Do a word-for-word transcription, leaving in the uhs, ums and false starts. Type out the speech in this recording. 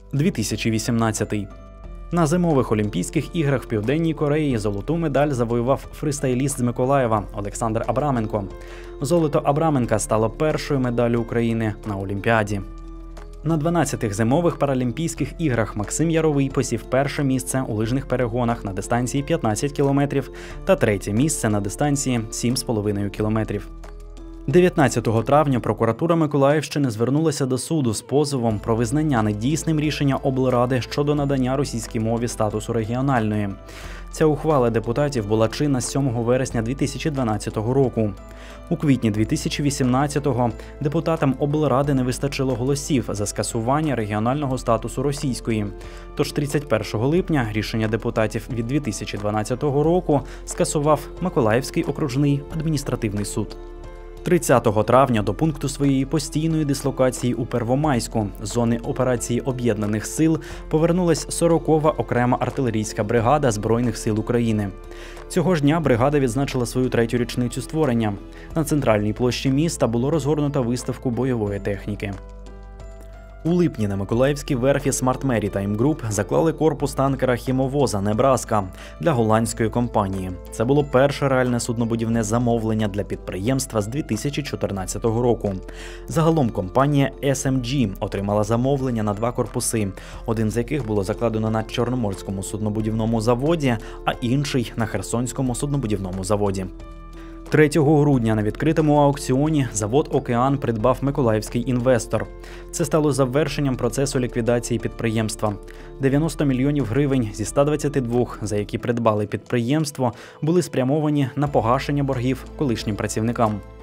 дві тисячі вісімнадцятий. На зимових Олімпійських іграх в Південній Кореї золоту медаль завоював фристайліст з Миколаєва Олександр Абраменко. Золото Абраменка стало першою медаллю України на Олімпіаді. На дванадцятих зимових Паралімпійських іграх Максим Яровий посів перше місце у лижних перегонах на дистанції п'ятнадцять кілометрів та третє місце на дистанції сім з половиною кілометрів. дев'ятнадцятого травня прокуратура Миколаївщини звернулася до суду з позовом про визнання недійсним рішення облради щодо надання російській мові статусу регіональної. Ця ухвала депутатів була чинна з сьомого вересня дві тисячі дванадцятого року. У квітні дві тисячі вісімнадцятого депутатам облради не вистачило голосів за скасування регіонального статусу російської. Тож тридцять першого липня рішення депутатів від дві тисячі дванадцятого року скасував Миколаївський окружний адміністративний суд. тридцятого травня до пункту своєї постійної дислокації у Первомайську, зони операції Об'єднаних сил, повернулась сорокова окрема артилерійська бригада Збройних сил України. Цього ж дня бригада відзначила свою третю річницю створення. На центральній площі міста було розгорнуто виставку бойової техніки. У липні на Миколаївській верфі Smart Maritime Group заклали корпус танкера хімовоза «Небраска» для голландської компанії. Це було перше реальне суднобудівне замовлення для підприємства з дві тисячі чотирнадцятого року. Загалом компанія ес ем джі отримала замовлення на два корпуси, один з яких було закладено на Чорноморському суднобудівному заводі, а інший – на Херсонському суднобудівному заводі. третього грудня на відкритому аукціоні завод «Океан» придбав миколаївський інвестор. Це стало завершенням процесу ліквідації підприємства. дев'яносто мільйонів гривень зі ста двадцяти двох, за які придбали підприємство, були спрямовані на погашення боргів колишнім працівникам.